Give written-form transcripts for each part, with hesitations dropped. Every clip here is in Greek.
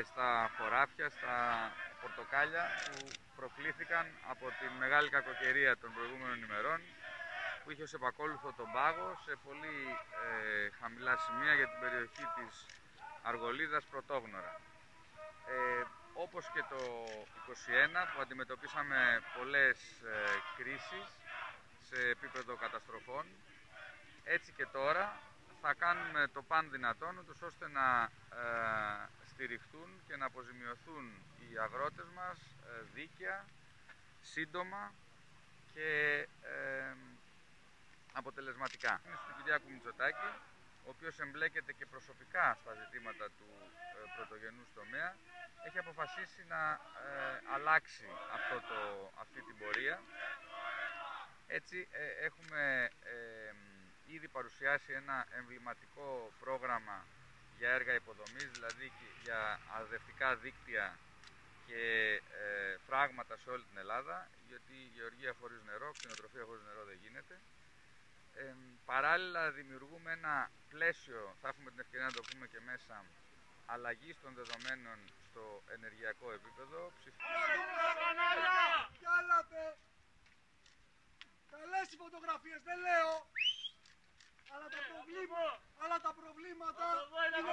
στα χωράφια, στα πορτοκάλια που προκλήθηκαν από τη μεγάλη κακοκαιρία των προηγούμενων ημερών, που είχε ως επακόλουθο τον πάγο σε πολύ χαμηλά σημεία για την περιοχή της Αργολίδας πρωτόγνωρα. Όπως και το 2021 που αντιμετωπίσαμε πολλές κρίσεις σε επίπεδο καταστροφών, έτσι και τώρα θα κάνουμε το παν δυνατόν ούτως ώστε να στηριχτούν και να αποζημιωθούν οι αγρότες μας δίκαια, σύντομα και αποτελεσματικά. Είναι στον Κυριάκο Μητσοτάκη, ο οποίος εμπλέκεται και προσωπικά στα ζητήματα του πρωτογενούς τομέα, έχει αποφασίσει να αλλάξει αυτή την πορεία. Έτσι έχουμε ήδη παρουσιάσει ένα εμβληματικό πρόγραμμα για έργα υποδομής, δηλαδή για αδευτικά δίκτυα και φράγματα σε όλη την Ελλάδα, γιατί η γεωργία χωρίς νερό, κτηνοτροφία χωρίς νερό δεν γίνεται. Παράλληλα δημιουργούμε ένα πλαίσιο, θα έχουμε την ευκαιρία να το πούμε και μέσα, αλλαγής των δεδομένων στο ενεργειακό επίπεδο. Καλές οι φωτογραφίες, δεν λέω, αλλά τα προβλήματα είναι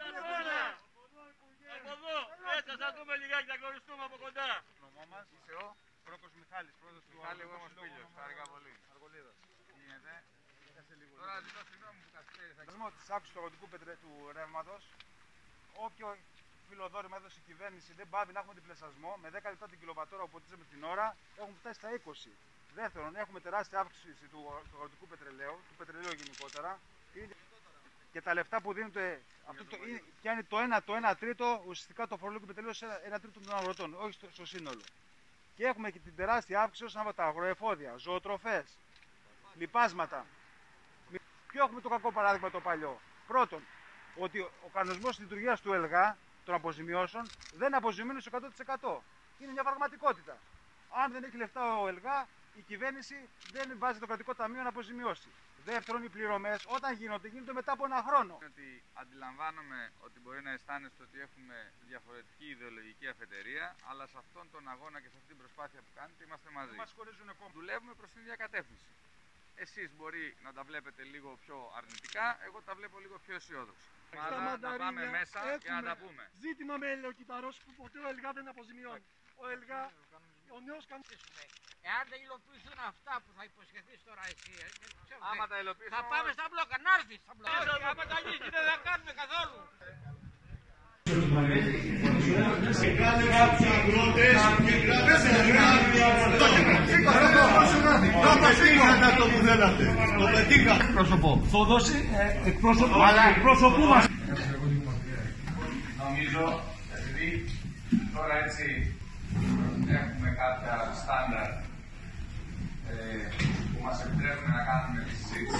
από εδώ, έτσι θα δούμε λιγάκι, θα γνωριστούμε από κοντά. Το όνομά μας είσαι ο Πρόκος Μιχάλης, πρόεδρος του Αργολίδας. Αργολίδας. Γίνεται. Τώρα ζητώ συγγνώμη που καθυστέρησα. Της άκουσης του αγροτικού του ρεύματος, όποιο φιλοδόρημα έδωσε η κυβέρνηση δεν πάβει να έχουμε διπλασιασμό. Με 10 λεπτά την κιλοβατόρα που ποτίζουμε την ώρα, έχουμε φτάσει στα 20. Δεύτερον, έχουμε τεράστια αύξηση του αγροτικού πετρελαίου, του πετρελαίου γενικότερα. Και τα λεφτά που δίνονται, πιάνει το 1 τρίτο ουσιαστικά το φορολογικό πετρελαίο σε 1 τρίτο των αγροτών, όχι στο σύνολο. Και έχουμε και την τεράστια αύξηση όσον αφορά τα αγροεφόδια, ζωοτροφές, λιπάσματα. Ποιο έχουμε το κακό παράδειγμα το παλιό? Πρώτον, ότι ο κανονισμός λειτουργίας του ΕΛΓΑ των αποζημιώσεων δεν αποζημιώνει στο 100%. Είναι μια πραγματικότητα. Αν δεν έχει λεφτά ο ΕΛΓΑ, η κυβέρνηση δεν βάζει το κρατικό ταμείο να αποζημιώσει. Δεύτερον, οι πληρωμές όταν γίνονται μετά από ένα χρόνο. Ότι αντιλαμβάνομαι ότι μπορεί να αισθάνεστε ότι έχουμε διαφορετική ιδεολογική αφετηρία, αλλά σε αυτόν τον αγώνα και σε αυτή την προσπάθεια που κάνετε είμαστε μαζί. Δουλεύουμε προς την ίδια κατεύθυνση. Εσείς μπορεί να τα βλέπετε λίγο πιο αρνητικά, εγώ τα βλέπω λίγο πιο αισιόδοξα. Να πάμε μέσα και να τα πούμε. Ζήτημα με ελαιοκυταρός που ποτέ ο ΕΛΓΑ δεν αποζημιώνει. Ο ΕΛΓΑ, ο νέος κανονισμός. Εάν δεν υλοποιηθούν αυτά που θα υποσχεθείς τώρα εσύ, άμα τα υλοποιήσουμε, θα πάμε στα μπλόκα, να έρθεις στα μπλόκα. Άμα τα λύσεις δεν θα κάνουμε καθόλου. Σε κάθε κάποιοι αγρότες και το πετύχατε αυτό που θέλατε. Το πετύχατε. Πρόσωπο. Θα δώσει εκπρόσωπο, αλλά εκπρόσωπού μας. Νομίζω, επειδή τώρα έτσι έχουμε κάποια στάνταρ που μας επιτρέπουν να κάνουμε τη συζήτηση